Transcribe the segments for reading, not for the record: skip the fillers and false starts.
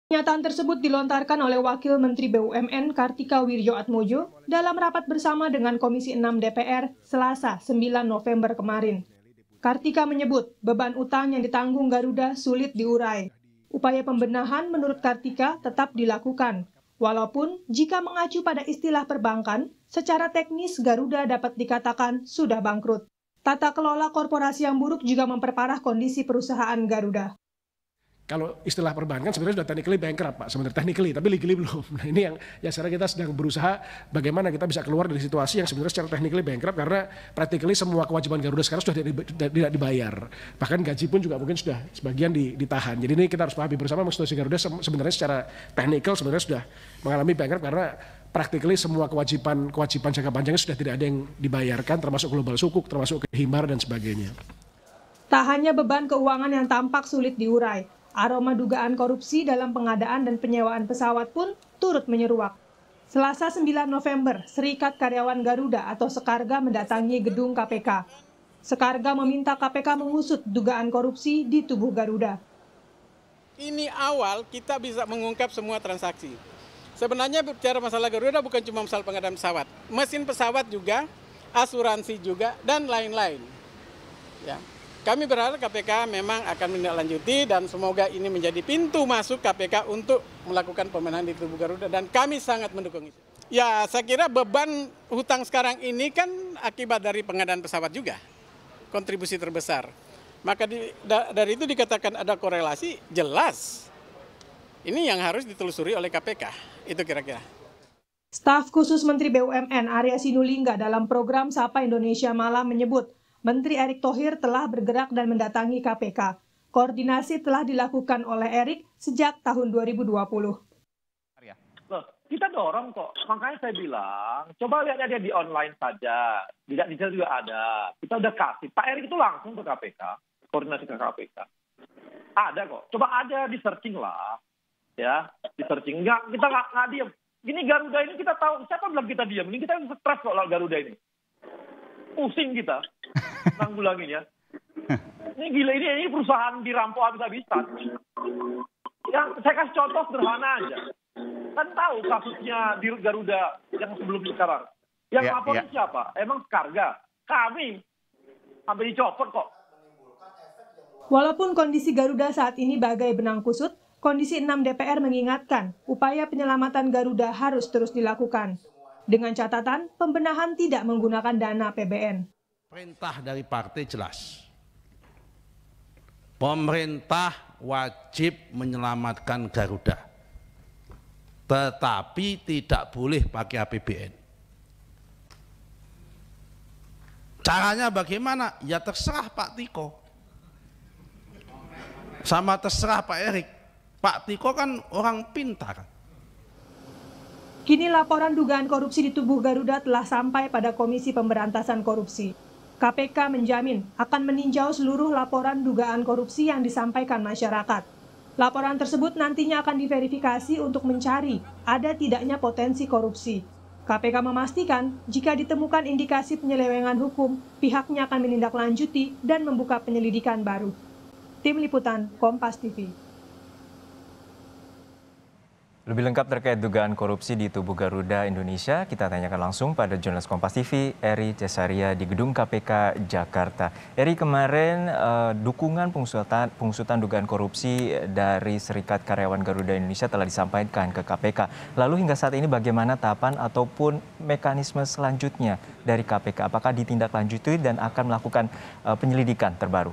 Pernyataan tersebut dilontarkan oleh Wakil Menteri BUMN Kartika Wirjoatmojo dalam rapat bersama dengan Komisi 6 DPR Selasa 9 November kemarin. Kartika menyebut beban utang yang ditanggung Garuda sulit diurai. Upaya pembenahan menurut Kartika tetap dilakukan, walaupun jika mengacu pada istilah perbankan, secara teknis Garuda dapat dikatakan sudah bangkrut. Tata kelola korporasi yang buruk juga memperparah kondisi perusahaan Garuda. Kalau istilah perbankan sebenarnya sudah technically bankrupt, Pak, sebenarnya technically, tapi legally belum. Nah, ini yang sekarang kita sedang berusaha bagaimana kita bisa keluar dari situasi yang sebenarnya secara technically bankrupt karena practically semua kewajiban Garuda sekarang sudah tidak dibayar. Bahkan gaji pun juga mungkin sudah sebagian ditahan. Jadi ini kita harus pahami bersama situasi Garuda sebenarnya secara technical sebenarnya sudah mengalami bankrupt karena practically semua kewajiban jangka panjangnya sudah tidak ada yang dibayarkan, termasuk global sukuk, termasuk himar dan sebagainya. Tak hanya beban keuangan yang tampak sulit diurai, aroma dugaan korupsi dalam pengadaan dan penyewaan pesawat pun turut menyeruak. Selasa 9 November, Serikat Karyawan Garuda atau Sekarga mendatangi gedung KPK. Sekarga meminta KPK mengusut dugaan korupsi di tubuh Garuda. Ini awal kita bisa mengungkap semua transaksi. Sebenarnya bicara masalah Garuda bukan cuma masalah pengadaan pesawat. Mesin pesawat juga, asuransi juga, dan lain-lain. Ya. Kami berharap KPK memang akan menindaklanjuti dan semoga ini menjadi pintu masuk KPK untuk melakukan pembenahan di tubuh Garuda dan kami sangat mendukung itu. Ya, saya kira beban hutang sekarang ini kan akibat dari pengadaan pesawat juga, kontribusi terbesar. Maka dari itu dikatakan ada korelasi, jelas. Ini yang harus ditelusuri oleh KPK, itu kira-kira. Staf khusus Menteri BUMN Arya Sinulinga dalam program Sapa Indonesia Malam menyebut, Menteri Erick Thohir telah bergerak dan mendatangi KPK. Koordinasi telah dilakukan oleh Erick sejak tahun 2020. Loh, kita dorong kok. Makanya saya bilang, coba lihat aja di online saja. Tidak digital juga ada. Kita udah kasih. Pak Erick itu langsung ke KPK, koordinasi ke KPK. Ada kok. Coba aja di searching lah. Ya, di searching. Kita nggak diem. Gini Garuda ini kita tahu, siapa bilang kita diem? Ini kita stres kok Garuda ini. Pusing kita nanggulanginya. Ini gila, ini perusahaan dirampok habis-habisan. Yang saya kasih contoh sederhana aja. Kan tahu kasusnya di Garuda yang sebelum sekarang. Yang laporin siapa? Emang Sekarga. Kami sampai dicopot kok. Walaupun kondisi Garuda saat ini bagai benang kusut, Komisi 6 DPR mengingatkan upaya penyelamatan Garuda harus terus dilakukan. Dengan catatan, pembenahan tidak menggunakan dana APBN. Perintah dari partai jelas. Pemerintah wajib menyelamatkan Garuda. Tetapi tidak boleh pakai APBN. Caranya bagaimana? Ya terserah Pak Tiko. Sama terserah Pak Erick. Pak Tiko kan orang pintar. Kini laporan dugaan korupsi di tubuh Garuda telah sampai pada Komisi Pemberantasan Korupsi. KPK menjamin akan meninjau seluruh laporan dugaan korupsi yang disampaikan masyarakat. Laporan tersebut nantinya akan diverifikasi untuk mencari ada tidaknya potensi korupsi. KPK memastikan jika ditemukan indikasi penyelewengan hukum, pihaknya akan menindaklanjuti dan membuka penyelidikan baru. Tim Liputan, Kompas TV. Lebih lengkap terkait dugaan korupsi di tubuh Garuda Indonesia, kita tanyakan langsung pada jurnalis Kompas TV, Eri Cesaria di Gedung KPK Jakarta. Eri, kemarin dukungan pengusutan dugaan korupsi dari Serikat Karyawan Garuda Indonesia telah disampaikan ke KPK. Lalu hingga saat ini bagaimana tahapan ataupun mekanisme selanjutnya dari KPK? Apakah ditindaklanjuti dan akan melakukan penyelidikan terbaru?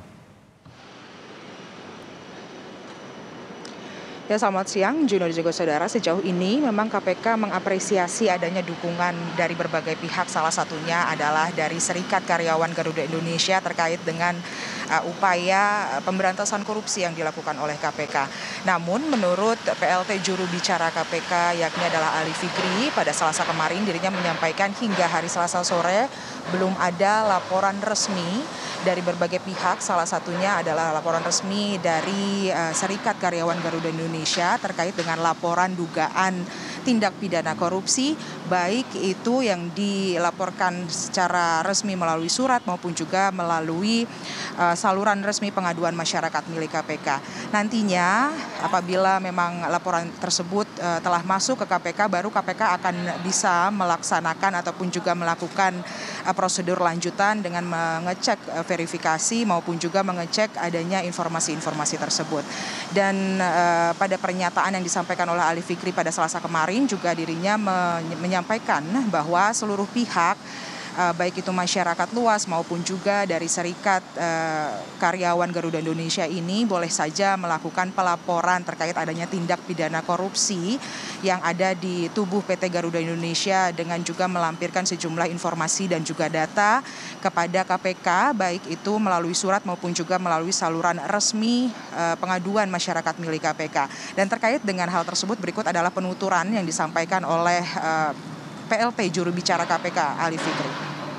Ya, selamat siang, Juno dan juga saudara. Sejauh ini memang KPK mengapresiasi adanya dukungan dari berbagai pihak. Salah satunya adalah dari Serikat Karyawan Garuda Indonesia terkait dengan upaya pemberantasan korupsi yang dilakukan oleh KPK. Namun menurut PLT juru bicara KPK yakni adalah Ali Fikri, pada Selasa kemarin dirinya menyampaikan hingga hari Selasa sore belum ada laporan resmi dari berbagai pihak. Salah satunya adalah laporan resmi dari Serikat Karyawan Garuda Indonesia terkait dengan laporan dugaan tindak pidana korupsi, baik itu yang dilaporkan secara resmi melalui surat maupun juga melalui saluran resmi pengaduan masyarakat milik KPK. Nantinya apabila memang laporan tersebut telah masuk ke KPK, baru KPK akan bisa melaksanakan ataupun juga melakukan prosedur lanjutan dengan mengecek verifikasi maupun juga mengecek adanya informasi-informasi tersebut. Dan pada pernyataan yang disampaikan oleh Ali Fikri pada Selasa kemarin juga dirinya menyampaikan bahwa seluruh pihak baik itu masyarakat luas maupun juga dari Serikat Karyawan Garuda Indonesia ini boleh saja melakukan pelaporan terkait adanya tindak pidana korupsi yang ada di tubuh PT Garuda Indonesia dengan juga melampirkan sejumlah informasi dan juga data kepada KPK baik itu melalui surat maupun juga melalui saluran resmi pengaduan masyarakat milik KPK. Dan terkait dengan hal tersebut berikut adalah penuturan yang disampaikan oleh PLT juru bicara KPK Ali Fikri.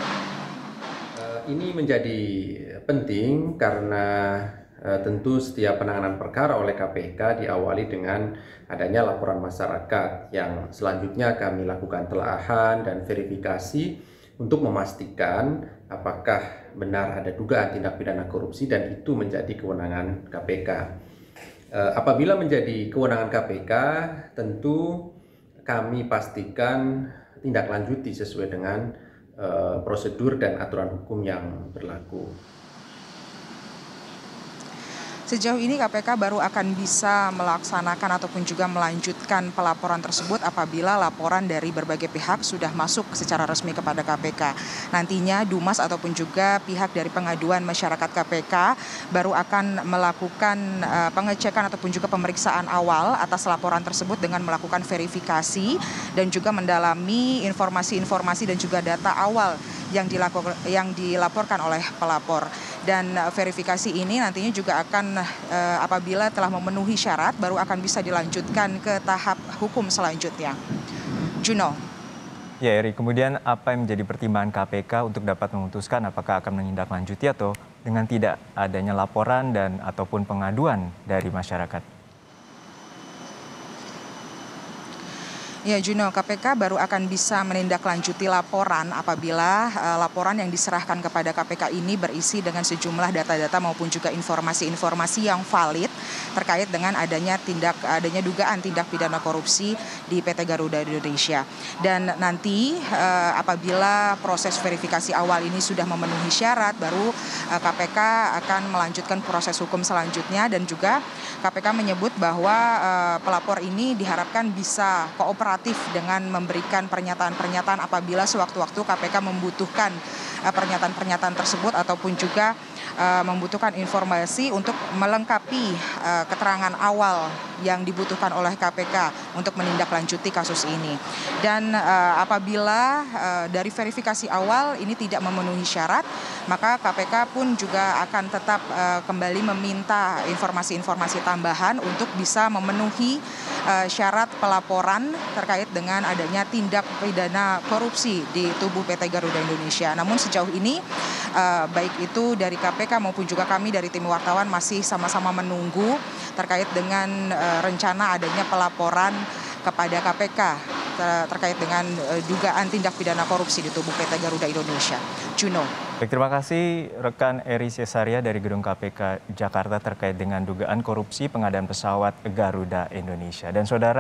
Ini menjadi penting karena tentu setiap penanganan perkara oleh KPK diawali dengan adanya laporan masyarakat yang selanjutnya kami lakukan telaahan dan verifikasi untuk memastikan apakah benar ada dugaan tindak pidana korupsi dan itu menjadi kewenangan KPK. Apabila menjadi kewenangan KPK, tentu kami pastikan tindak lanjuti sesuai dengan prosedur dan aturan hukum yang berlaku. Sejauh ini KPK baru akan bisa melaksanakan ataupun juga melanjutkan pelaporan tersebut apabila laporan dari berbagai pihak sudah masuk secara resmi kepada KPK. Nantinya Dumas ataupun juga pihak dari pengaduan masyarakat KPK baru akan melakukan pengecekan ataupun juga pemeriksaan awal atas laporan tersebut dengan melakukan verifikasi dan juga mendalami informasi-informasi dan juga data awal yang dilaporkan oleh pelapor. Dan verifikasi ini nantinya juga akan apabila telah memenuhi syarat baru akan bisa dilanjutkan ke tahap hukum selanjutnya. Juno. Ya Eri, kemudian apa yang menjadi pertimbangan KPK untuk dapat memutuskan apakah akan menindaklanjuti atau dengan tidak adanya laporan dan ataupun pengaduan dari masyarakat? Ya Juno, KPK baru akan bisa menindaklanjuti laporan apabila laporan yang diserahkan kepada KPK ini berisi dengan sejumlah data-data maupun juga informasi-informasi yang valid terkait dengan adanya dugaan tindak pidana korupsi di PT Garuda Indonesia. Dan nanti apabila proses verifikasi awal ini sudah memenuhi syarat, baru KPK akan melanjutkan proses hukum selanjutnya dan juga KPK menyebut bahwa pelapor ini diharapkan bisa kooperatif dengan memberikan pernyataan-pernyataan apabila sewaktu-waktu KPK membutuhkan pernyataan-pernyataan tersebut ataupun juga membutuhkan informasi untuk melengkapi keterangan awal yang dibutuhkan oleh KPK untuk menindaklanjuti kasus ini. Dan apabila dari verifikasi awal ini tidak memenuhi syarat, maka KPK pun juga akan tetap kembali meminta informasi-informasi tambahan untuk bisa memenuhi syarat pelaporan terkait dengan adanya tindak pidana korupsi di tubuh PT Garuda Indonesia. Namun sejauh ini baik itu dari KPK maupun juga kami dari tim wartawan masih sama-sama menunggu terkait dengan rencana adanya pelaporan kepada KPK terkait dengan dugaan tindak pidana korupsi di tubuh PT Garuda Indonesia. Juno. Baik, terima kasih rekan Eri Cesaria dari Gedung KPK Jakarta terkait dengan dugaan korupsi pengadaan pesawat Garuda Indonesia. Dan saudara